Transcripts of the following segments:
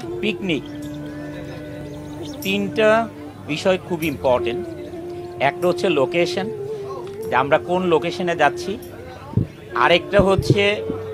Picnic তিনটা বিষয় খুব ইম্পর্টেন্ট। একটা হচ্ছে লোকেশন, যে আমরা কোন লোকেশনে যাচ্ছি। আরেকটা হচ্ছে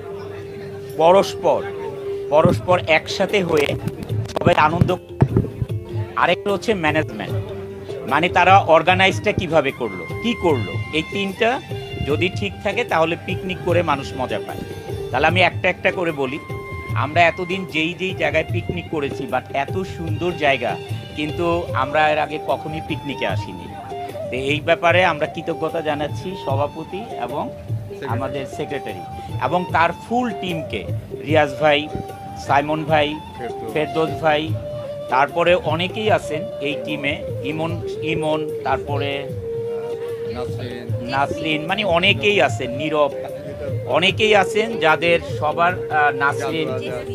পরস্পর একসাথে হয়ে সবাই আনন্দ। আরেকটা হচ্ছে ম্যানেজমেন্ট, মানে তারা অর্গানাইজটা কিভাবে করলো, কি করলো। এই তিনটা যদি ঠিক থাকে তাহলে পিকনিক করে মানুষ মজা পায়। তাহলে আমি একটা একটা করে বলি। আমরা এতদিন যেই জায়গায় পিকনিক করেছি, বাট এত সুন্দর জায়গা কিন্তু আমরা এর আগে কখনই পিকনিকে আসিনি। তো এই ব্যাপারে আমরা কৃতজ্ঞতা জানাচ্ছি সভাপতি এবং আমাদের সেক্রেটারি এবং তার ফুল টিমকে, রিয়াজ ভাই, সাইমন ভাই, ফেরদৌস ভাই, তারপরে অনেকেই আছেন এই টিমে, ইমন, তারপরে নাসরিন, মানে অনেকেই আছেন, নীরব, অনেকেই আছেন যাদের সবার নাসরিন,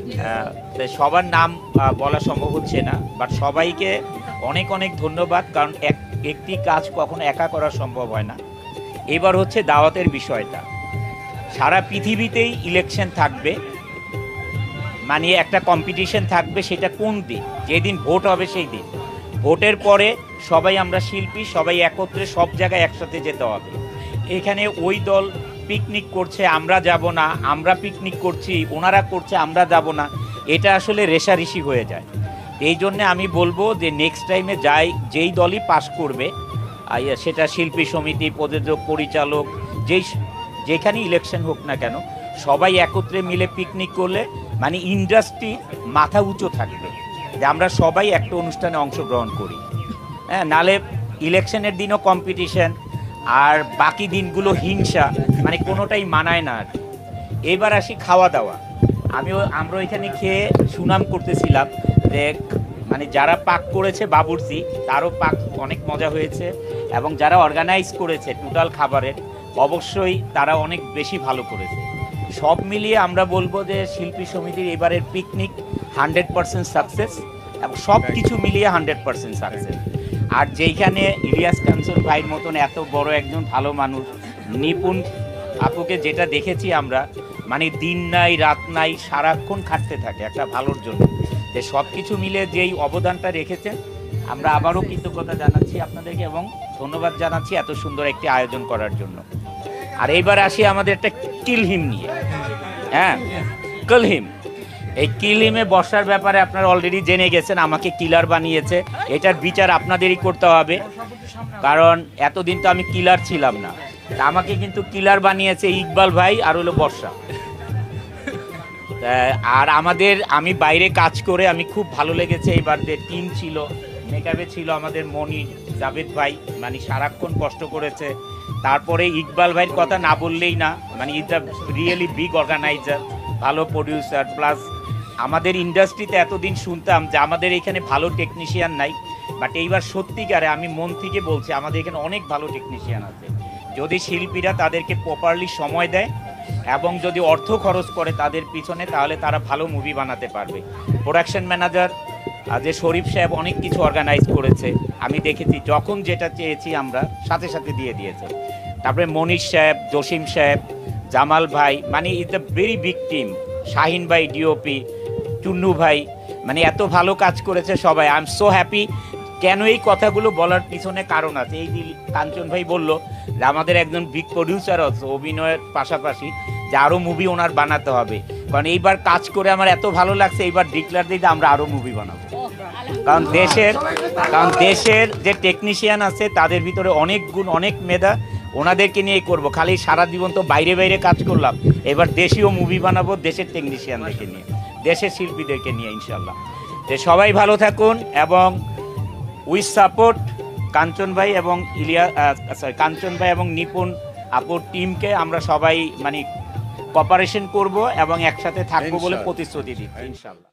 সবার নাম বলা সম্ভব হচ্ছে না, বাট সবাইকে অনেক অনেক ধন্যবাদ। কারণ একটি কাজ কখনো একা করা সম্ভব হয় না। এবার হচ্ছে দাওয়াতের বিষয়টা, সারা পৃথিবীতেই ইলেকশন থাকবে, মানে একটা কম্পিটিশন থাকবে। সেটা কোন দিন? যেদিন ভোট হবে সেই দিন। ভোটের পরে সবাই আমরা শিল্পী, সবাই একত্রে সব জায়গায় একসাথে যেতে হবে। এখানে ওই দল পিকনিক করছে আমরা যাব না, আমরা পিকনিক করছি ওনারা করছে আমরা যাব না, এটা আসলে রেষারেষি হয়ে যায়। এই জন্যে আমি বলবো যে নেক্সট টাইমে যেই দলই পাস করবে, সেটা শিল্পী সমিতি, প্রযোজক, পরিচালক, যেখানে ইলেকশন হোক না কেন, সবাই একত্রে মিলে পিকনিক করলে মানে ইন্ডাস্ট্রির মাথা উঁচু থাকবে যে আমরা সবাই একটা অনুষ্ঠানে অংশগ্রহণ করি। হ্যাঁ, নালে ইলেকশনের দিনও কম্পিটিশন আর বাকি দিনগুলো হিংসা, মানে কোনোটাই মানায় না। আর এবার আসি খাওয়া দাওয়া। আমরা এখানে খেয়ে সুনাম করতেছিলাম যে মানে যারা পাক করেছে বাবুর্চি, তারও পাক অনেক মজা হয়েছে, এবং যারা অর্গানাইজ করেছে টোটাল খাবারের, অবশ্যই তারা অনেক বেশি ভালো করেছে। সব মিলিয়ে আমরা বলবো যে শিল্পী সমিতির এবারের পিকনিক 100% সাকসেস, এবং সব কিছু মিলিয়ে 100% সাকসেস। আর যেইখানে ইলিয়াস কানসন ভাইয়ের মতন এত বড় একজন ভালো মানুষ, নিপুণ আপুকে যেটা দেখেছি আমরা, মানে দিন নাই রাত নাই সারাক্ষণ খাটতে থাকে একটা ভালোর জন্য। যে সব কিছু মিলে যেই অবদানটা রেখেছেন, আমরা আবারও কৃতজ্ঞতা জানাচ্ছি আপনাদেরকে এবং ধন্যবাদ জানাচ্ছি এত সুন্দর একটি আয়োজন করার জন্য। আর এইবার আসি আমাদের একটা কিলহিম নিয়ে। হ্যাঁ, কিলহিম। এই কিলহিমে বর্ষার ব্যাপারে আপনারা অলরেডি জেনে গেছেন, আমাকে কিলার বানিয়েছে। এটার বিচার আপনাদেরই করতে হবে, কারণ এতদিন তো আমি কিলার ছিলাম না। আমাকে কিন্তু কিলার বানিয়েছে ইকবাল ভাই আর হলো বর্ষা। আর আমি বাইরে কাজ করে আমি খুব ভালো লেগেছে। এইবার যে টিম ছিল, মেকআপে ছিল আমাদের মনি, জাভেদ ভাই, মানে সারাক্ষণ কষ্ট করেছে। তারপরে ইকবাল ভাইয়ের কথা না বললেই না, মানে is the really big organiser, ভালো প্রডিউসার। প্লাস আমাদের ইন্ডাস্ট্রিতে এতদিন শুনতাম যে আমাদের এখানে ভালো টেকনিশিয়ান নাই, বাট এইবার সত্যিকারে আমি মন থেকে বলছি আমাদের এখানে অনেক ভালো টেকনিশিয়ান আছে। যদি শিল্পীরা তাদেরকে প্রপারলি সময় দেয় এবং যদি অর্থ খরচ করে তাদের পিছনে, তাহলে তারা ভালো মুভি বানাতে পারবে। প্রোডাকশন ম্যানেজার যে শরীফ সাহেব অনেক কিছু অর্গানাইজ করেছে, আমি দেখেছি যখন যেটা চেয়েছি আমরা সাথে সাথে দিয়ে দিয়েছে। তারপরে মনীষ সাহেব, জসিম সাহেব, জামাল ভাই, মানে it's a very big team. Shahin ভাই ডিওপি, চুন্নু ভাই, মানে এত ভালো কাজ করেছে সবাই। I am so happy. কেন এই কথাগুলো বলার পিছনে কারণ আছে। এই কাঞ্চন ভাই বলল যে আমাদের একজন বিগ প্রডিউসার আছে অভিনয়ের পাশাপাশি, যে আরও মুভি ওনার বানাতে হবে। কারণ এইবার কাজ করে আমার এত ভালো লাগছে, এইবার ডিক্লার দিই আমরা আরও মুভি বানাবো। কারণ দেশের যে টেকনিশিয়ান আছে তাদের ভিতরে অনেক গুণ, অনেক মেধা, ওনাদেরকে নিয়েই করবো। খালি সারা জীবন তো বাইরে কাজ করলাম, এবার দেশীয় মুভি বানাবো দেশের টেকনিশিয়ানদেরকে নিয়ে, দেশের শিল্পীদেরকে নিয়ে ইনশাল্লাহ। যে সবাই ভালো থাকুন এবং উইথ সাপোর্ট কাঞ্চন ভাই এবং নিপুণ আপুর টিমকে আমরা সবাই মানে কপারেশন করব এবং একসাথে থাকবো বলে প্রতিশ্রুতি দিচ্ছি ইনশাল্লাহ।